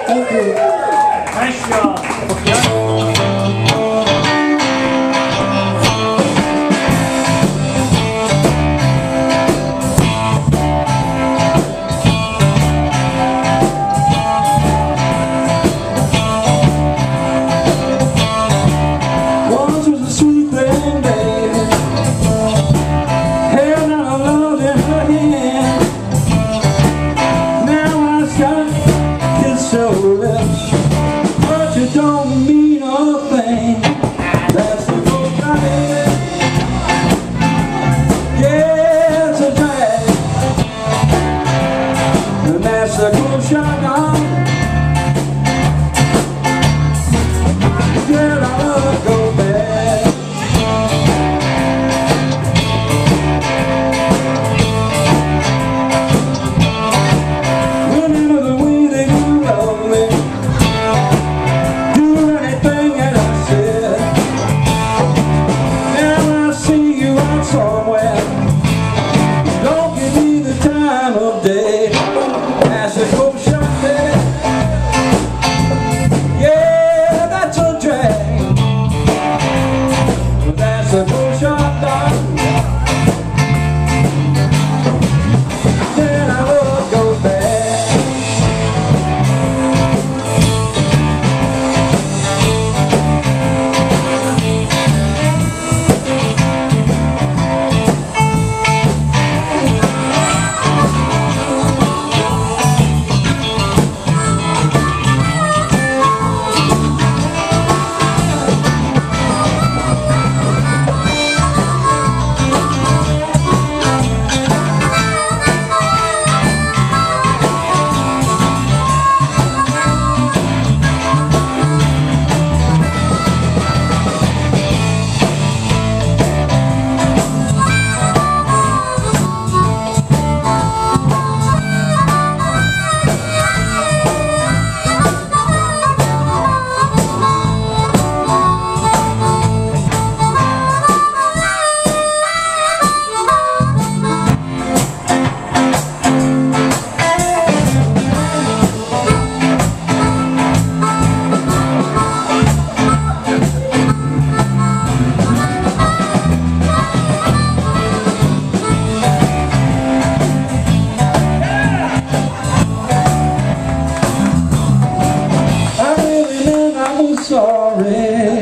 Thank you. Nice job. Once was a sweet thing, baby. Held out love in her hand. Now I got kiss your lips, but you don't mean a thing. That's the book I had. Yeah, it's a drag, and that's the cool shot on. Girl, I love to go back. Remember the way that you love me. Do anything that I said. Now I see you out somewhere. Don't give me the time of day. That's a cool shot there. Yeah, that's a drag. That's a cool shot done. Then I will go back. Sorry.